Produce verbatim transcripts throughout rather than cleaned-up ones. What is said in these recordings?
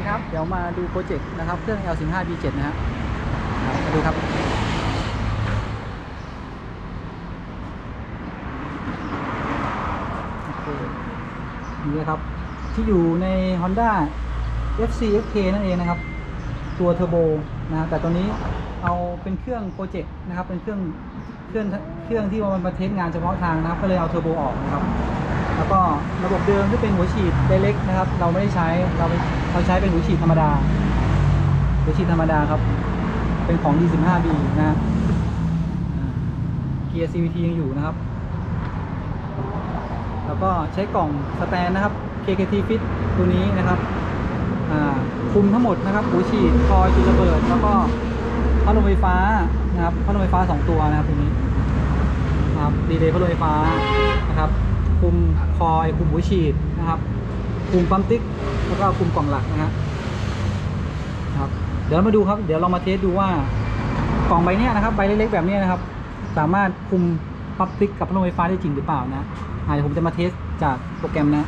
ครับเดี๋ยวมาดูโปรเจกต์นะครับเครื่อง แอล สิบห้า บี เจ็ด นะฮะมาดูครับโอเคนี่นะครับที่อยู่ใน Honda เอฟ ซี เอฟ เค นั่นเองนะครับตัวเทอร์โบนะแต่ตัวนี้เอาเป็นเครื่องโปรเจกต์นะครับเป็นเครื่องเครื่องเครื่องที่มันมาเทสงานเฉพาะทางนะครับก็เลยเอาเทอร์โบออกนะครับแล้วก็ระบบเดิมที่เป็นหัวฉีดไดเรกนะครับเราไม่ได้ใช้เราเราใช้เป็นหัวฉีดธรรมดาหัวฉีดธรรมดาครับเป็นของ ดี สิบห้า บี นะฮะเกียร์ ซี วี ที ยังอยู่นะครับแล้วก็ใช้กล่องสแตนนะครับ เค เค ที Fit ตัวนี้นะครับคุมทั้งหมดนะครับหัวฉีดคอยจุดระเบิดแล้วก็พัดลมไฟฟ้านะครับพัดลมไฟฟ้าสองตัวนะครับตัวนี้นะครับดีเลย์พัดลมไฟฟ้านะครับคุมคอยคุมหัวฉีดนะครับคุมปั๊มติ๊กแล้วก็คุมกล่องหลักนะฮะครับเดี๋ยวมาดูครับเดี๋ยวเรามาเทสดูว่ากล่องใบนี้นะครับใบเล็กๆแบบนี้นะครับสามารถคุมปั๊มติ๊กกับพัดลมไฟฟ้าได้จริงหรือเปล่านะเดี๋ยวผมจะมาเทสจากโปรแกรมนะ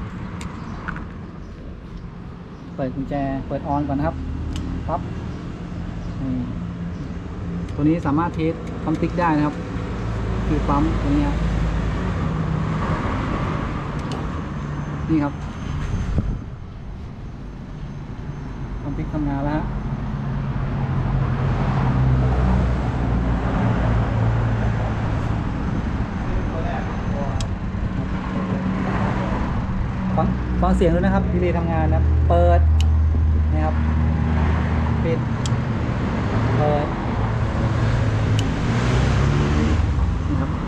เปิดกุญแจเปิดออนก่อนนะครับปั๊บตัวนี้สามารถเทสปั๊มติ๊กได้นะครับคือปั๊มตัวนี้ครับนี่ครับปั๊มติ๊กทำงานแล้วฮะฟังฟังเสียงด้วยนะครับดีเลย์ทำงานนะเปิดนะครับปิดเปิดนี่ครับ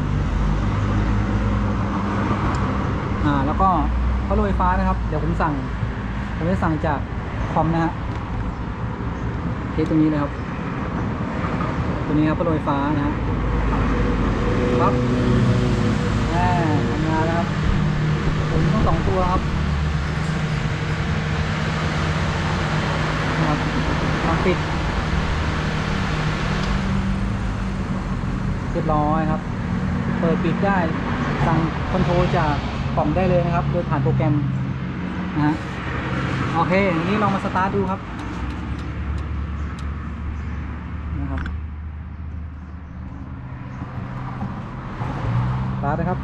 อ่าแล้วก็พัดลมไฟฟ้านะครับเดี๋ยวผมสั่งผมจะสั่งจากคอมนะฮะเทสตรงนี้เลยครับตัวนี้ครับพัดลมไฟฟ้านะฮะปั๊บแหมทำงานแล้วครับผมต้องสองตัวครับครับปิดเรียบร้อยครับเปิดปิดได้สั่งคอนโทรลจากกล่องได้เลยนะครับโดยผ่านโปรแกรมนะฮะโอเคอย่างนี้ลองมาสตาร์ทดูครับนะครับสตาร์ทนะครับ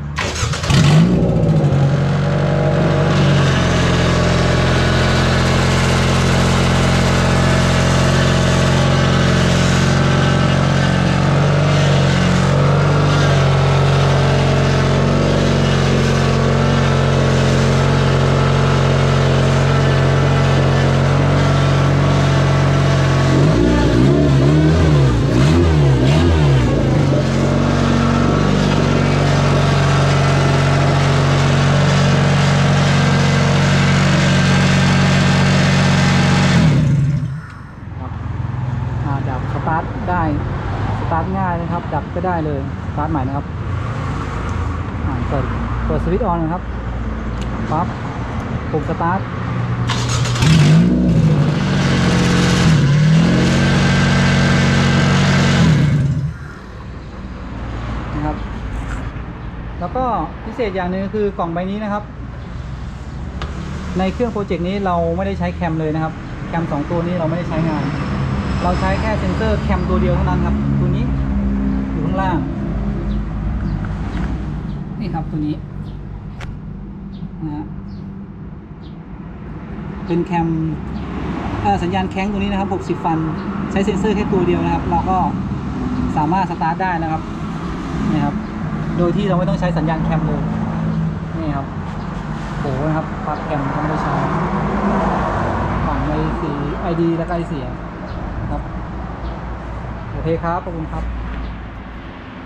ดับสตาร์ทได้สตาร์ทง่ายนะครับดับก็ได้เลยสตาร์ทใหม่นะครับเปิดเปิดสวิตช์ออนนะครับปั๊บปุ่มสตาร์ทนะครับแล้วก็พิเศษอย่างหนึ่งคือกล่องใบนี้นะครับในเครื่องโปรเจกต์นี้เราไม่ได้ใช้แคมเลยนะครับแคมสองตัวนี้เราไม่ได้ใช้งานเราใช้แค่เซ็นเซอร์แคมตัวเดียวเท่านั้นครับตัวนี้อยู่ข้างล่างนี่ครับตัวนี้นะฮะเป็นแคมสัญญาณแข้งตัวนี้นะครับหกสิบฟันใช้เซ็นเซอร์แค่ตัวเดียวนะครับเราก็สามารถสตาร์ทได้นะครับนี่ครับโดยที่เราไม่ต้องใช้สัญญาณแคมเลยนี่ครับโหนะครับปลั๊กแคมก็ไม่ได้ใช้ฝั่งไอซีไอดีและไอเสียครับโอเคครับขอบคุณครับ